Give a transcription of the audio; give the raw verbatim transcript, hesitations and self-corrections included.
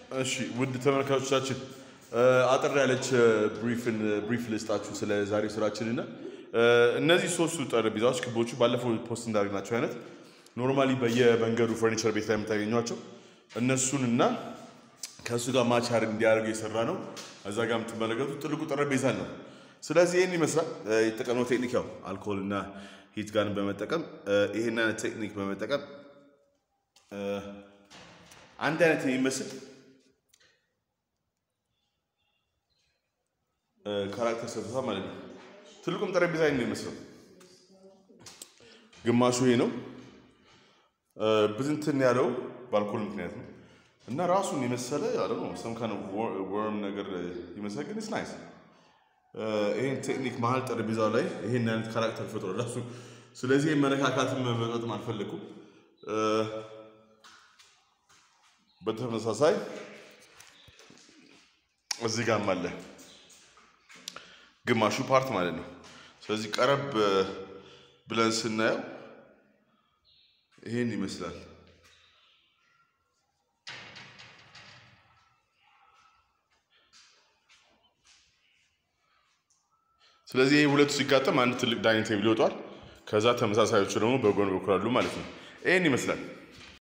እሺ ውድ ተመልካቾቻችን አጥር ያለች ብሪፍን ብሪፍ ሊስታችሁ ስለ ዛሬው ስራችንና እነዚህ ሶስቱ ጠረጴዛዎች ክቦቹ ባለፈው ፖስት እንዳደረግናቸው አይነት ኖርማሊ በየመንገዱ ፈርኒቸር ቤት ላይ የምታገኟቸው እነሱንና ከሱ ጋር ማች አድርገን እንዲያደርጉ የሰራ ነው። እዛ ጋር የምትመለከቱት ትልቁ ጠረጴዛ ነው። ስለዚህ ይሄን ይመስላል የተጠቀመው ቴክኒክ ያው አልኮልና ሂት ጋርን በመጠቀም ይሄን አይነት ቴክኒክ በመጠቀም አንድ አይነት የሚመስል ካራክተር ሰጥቷል ማለት ነው። ትልቁም ጠረጴዛ ነው የሚመስለው። ግማሹ ይሄ ነው ብዝንትን ያለው ባልኮን ምክንያት ነው እና ራሱን የመሰለ አለ ነው some kind of worm ነገር ይመስላል ግን it's nice። ይሄን ቴክኒክ መሀል ጠረጴዛው ላይ ይሄን አይነት ካራክተር ፈጥሮ ራሱ ስለዚህ መነካካትም መበጣጥም አልፈለኩም። በተመሳሳይ እዚህ ጋር አለ ግማሹ ፓርት ማለት ነው። ስለዚህ ቀረብ ብለን ስናየው ይሄን ይመስላል። ስለዚህ ይሄ ሁለቱ ሲጋጠም አንድ ትልቅ ዳይኒንግ ቴብል ይወጣል። ከዛ ተመሳሳዮቹ ደግሞ በጎን በኩል አሉ ማለት ነው። ይሄን ይመስላል።